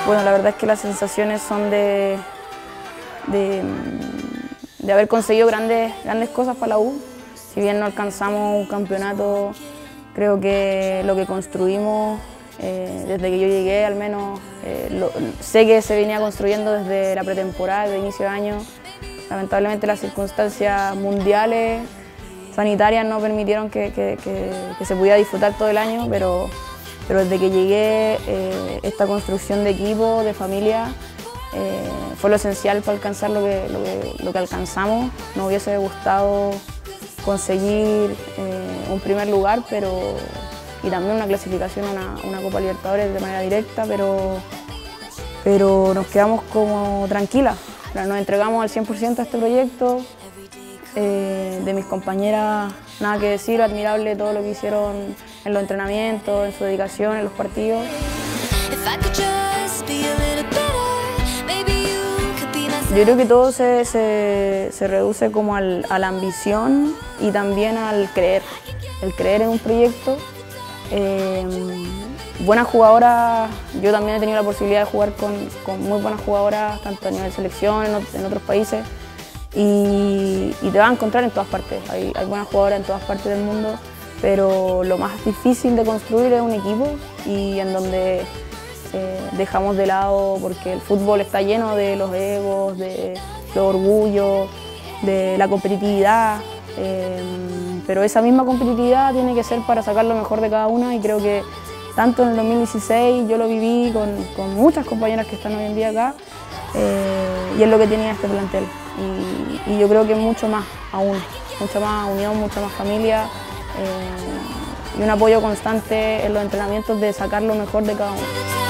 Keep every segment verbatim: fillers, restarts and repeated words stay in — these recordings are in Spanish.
Bueno, la verdad es que las sensaciones son de, de, de haber conseguido grandes, grandes cosas para la U. Si bien no alcanzamos un campeonato, creo que lo que construimos eh, desde que yo llegué, al menos, eh, lo, sé que se venía construyendo desde la pretemporada, desde inicio de año. Lamentablemente las circunstancias mundiales, sanitarias, no permitieron que, que, que, que se pudiera disfrutar todo el año, pero, pero desde que llegué, eh, esta construcción de equipo, de familia, eh, fue lo esencial para alcanzar lo que, lo que, lo que alcanzamos. Nos hubiese gustado conseguir eh, un primer lugar, pero, y también una clasificación a una, una Copa Libertadores de manera directa, pero, pero nos quedamos como tranquilas. Nos entregamos al cien por ciento a este proyecto. Eh, de mis compañeras, nada que decir, admirable todo lo que hicieron en los entrenamientos, en su dedicación, en los partidos. Yo creo que todo se, se, se reduce como al, a la ambición y también al creer, el creer en un proyecto. Eh, buenas jugadoras, yo también he tenido la posibilidad de jugar con, con muy buenas jugadoras, tanto a nivel selección, en, en otros países, y, y te vas a encontrar en todas partes. Hay, hay buenas jugadoras en todas partes del mundo, pero lo más difícil de construir es un equipo, y en donde eh, dejamos de lado, porque el fútbol está lleno de los egos, de los orgullos, de la competitividad. Eh, pero esa misma competitividad tiene que ser para sacar lo mejor de cada una, y creo que tanto en el dos mil dieciséis yo lo viví con, con muchas compañeras que están hoy en día acá, eh, y es lo que tenía este plantel. Y, y yo creo que mucho más aún, mucha más unión, mucha más familia, eh, y un apoyo constante en los entrenamientos de sacar lo mejor de cada uno.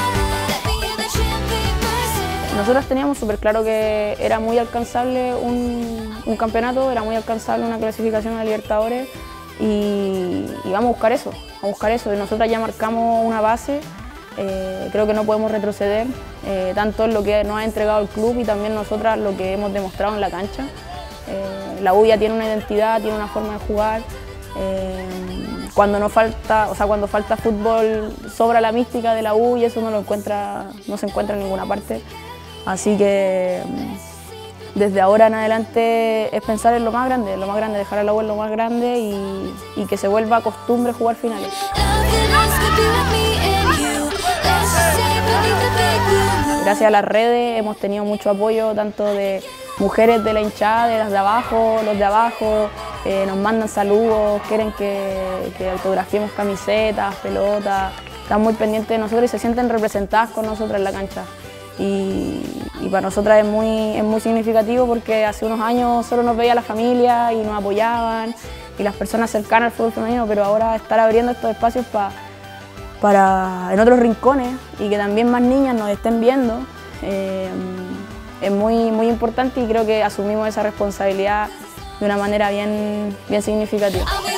Nosotros teníamos súper claro que era muy alcanzable un, un campeonato, era muy alcanzable una clasificación a Libertadores, y, y vamos a buscar eso, a buscar eso. Nosotras ya marcamos una base, eh, creo que no podemos retroceder, eh, tanto en lo que nos ha entregado el club y también nosotras lo que hemos demostrado en la cancha. Eh, la U ya tiene una identidad, tiene una forma de jugar. Eh, cuando no falta, o sea, cuando falta fútbol, sobra la mística de la U, y eso no lo encuentra, no se encuentra en ninguna parte. Así que desde ahora en adelante es pensar en lo más grande, lo más grande, dejar a la U en lo más grande, y, y que se vuelva costumbre jugar finales. Gracias a las redes hemos tenido mucho apoyo, tanto de mujeres de la hinchada, de las de abajo, los de abajo, eh, nos mandan saludos, quieren que, que autografiemos camisetas, pelotas, están muy pendientes de nosotros y se sienten representadas con nosotros en la cancha. Y, y para nosotras es muy, es muy significativo, porque hace unos años solo nos veía la familia y nos apoyaban, y las personas cercanas al fútbol femenino, pero ahora estar abriendo estos espacios pa, para en otros rincones, y que también más niñas nos estén viendo, eh, es muy, muy importante, y creo que asumimos esa responsabilidad de una manera bien, bien significativa.